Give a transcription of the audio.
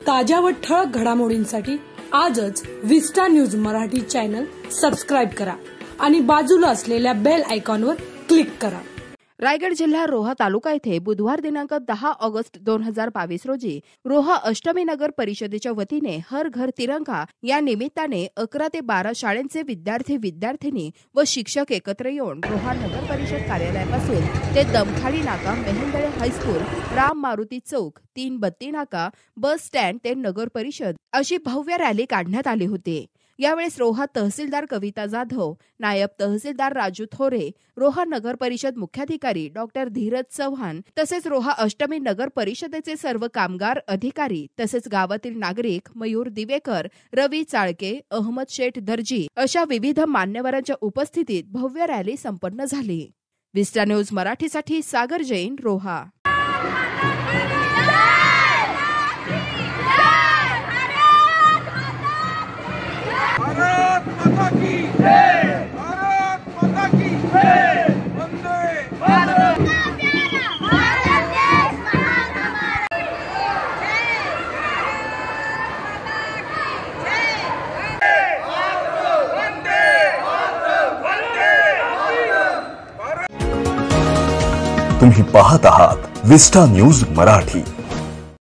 ताज्या व ठळक घडामोडींसाठी आजच Vista News Marathi channel subscribe करा आणि बाजूला असलेल्या बेल आयकॉनवर क्लिक करा। रायगड जिल्हा रोहा तालुका येथे बुधवार दिनांक 10 ऑगस्ट 2022 रोजी रोहा अष्टमी नगर परिषदेच्या वतीने हर घर तिरंगा या निमित्ताने 11 ते 12 शाळांचे विद्यार्थी-विद्यार्थिनी व शिक्षक एकत्र येऊन रोहा नगर परिषद कार्यालयापासून ते दमखाडी नाका, मेहंदळे हायस्कूल, राम मारुती चौक, 3 बत्ती नाका, बस स्टँड ते नगर परिषद अशी भव्य रॅली काढण्यात आली होती। यावेळेस रोहा तहसीलदार कविता जाधव, नायब तहसीलदार राजू थोरे, रोहा नगर परिषद मुख्याधिकारी डॉक्टर धीरज चव्हाण तसेच रोहा अष्टमी नगर परिषदेचे सर्व कामगार अधिकारी तसेच गावातील नागरिक मयूर दिवेकर, रवी चाळके, अहमद शेठ दर्जी अशा विविध मान्यवरांच्या उपस्थितीत भव्य रॅली संपन्न झाली। विस्टा न्यूज मराठीसाठी सागर जैन, रोहा। भारत माता की जय, भारत माता की जय, वंदे भारत। भारत देश महान हमारा, वंदे तुम्ही पाहत आहात विस्टा न्यूज मराठी।